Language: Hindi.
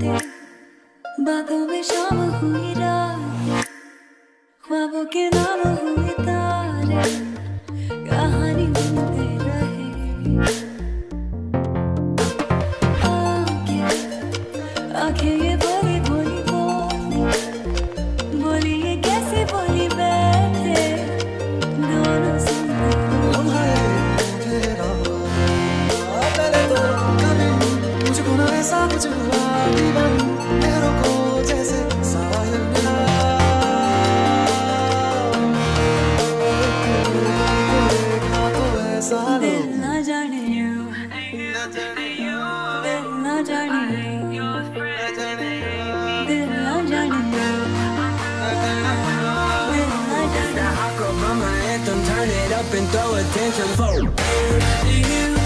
बातें, बातों में शाम हुई रात, ख्वाबों के नाम हुए तारे, कहानी बनते रहे। आंखें ये बोली बोली बोली, बोली ये कैसी बोली बैठे, दोनों सुनते पहले तो कभी मुझको ना ऐसा कुछ हुआ, दीवान मेरों को जैसे साहिल मिला। देखा तो ऐसा दिल ना जाने यू, दिल ना जाने यू, दिल ना जाने यू, दिल ना जाने How come mama anthem, turn it up and throw attention for you?